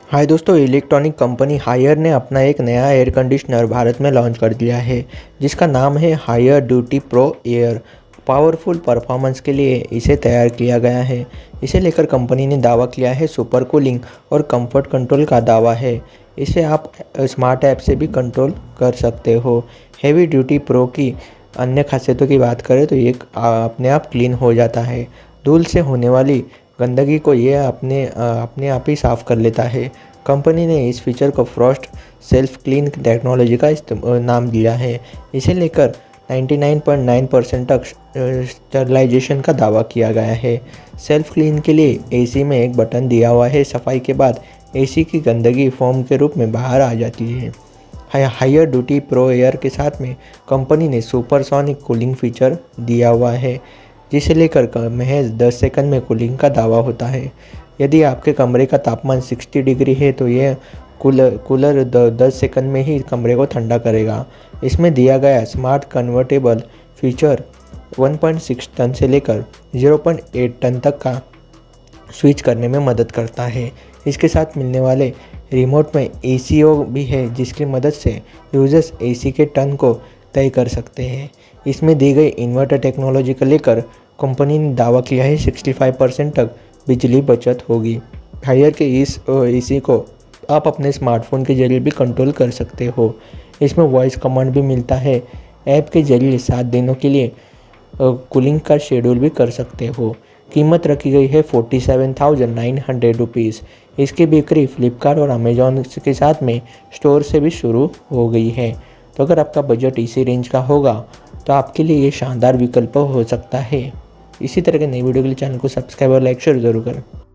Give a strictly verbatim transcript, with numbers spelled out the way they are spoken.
हाय दोस्तों, electronic company hire ने अपना एक नया एयर कंडीशनर भारत में लॉन्च कर दिया है जिसका नाम है Haier duty pro air. Powerful performance के लिए इसे तैयार किया गया है। इसे लेकर कंपनी ने दावा किया है सुपर कूलिंग और कंफर्ट कंट्रोल का दावा है। इसे आप स्मार्ट ऐप से भी कंट्रोल कर सकते हो। हेवी ड्यूटी प्रो की अन्य खासियतों की बात करें तो ये अपने आप क्लीन हो जाता है। धूल से होने वाली गंदगी को ये अपने अपने आप ही साफ़ कर लेता है। कंपनी ने इस फीचर को फ्रॉस्ट सेल्फ क्लीन टेक्नोलॉजी का नाम दिया है। इसे लेकर निन्यानवे पॉइंट नौ परसेंट तक स्टरलाइजेशन का दावा किया गया है। सेल्फ क्लीन के लिए एसी में एक बटन दिया हुआ है। सफाई के बाद एसी की गंदगी फोम के रूप में बाहर आ जाती है। हायर ड्यूटी प्रो एयर के साथ में कंपनी ने सुपरसोनिक कूलिंग फीचर दिया हुआ है जिसे लेकर महज दस सेकंड में कूलिंग का दावा होता है। यदि आपके कमरे का तापमान साठ डिग्री है तो यह कूलर कूलर दस सेकंड में ही कमरे को ठंडा करेगा। इसमें दिया गया स्मार्ट कन्वर्टेबल फीचर एक पॉइंट छह टन से लेकर ज़ीरो पॉइंट आठ टन तक का स्विच करने में मदद करता है। इसके साथ मिलने वाले रिमोट में ए सी ओ भी है जिसकी मदद से यूजर्स एसी के टन को तय कर सकते हैं। इसमें दी गई इन्वर्टर टेक्नोलॉजी को लेकर कंपनी ने दावा किया है पैंसठ परसेंट तक बिजली बचत होगी। हायर के इस एसी को आप अपने स्मार्टफोन के जरिए भी कंट्रोल कर सकते हो। इसमें वॉइस कमांड भी मिलता है। ऐप के जरिए सात दिनों के लिए कूलिंग का शेड्यूल भी कर सकते हो। कीमत रखी गई है forty seven thousand nine hundred rupees. इसकी बिक्री फ्लिपकार्ट और अमेजॉन के साथ में स्टोर से भी शुरू हो गई है। तो अगर आपका बजट इसी रेंज का होगा तो आपके लिए ये शानदार विकल्प हो सकता है। इसी तरह के नई वीडियो के लिए चैनल को सब्सक्राइब और लाइक शेयर जरूर करें।